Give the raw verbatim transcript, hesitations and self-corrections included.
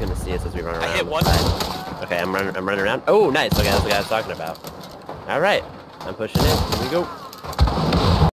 gonna see us as we run around. I hit the one. side. Okay, I'm running. I'm running around. Oh, nice. Okay, that's the guy I was talking about. All right, I'm pushing in. Here we go.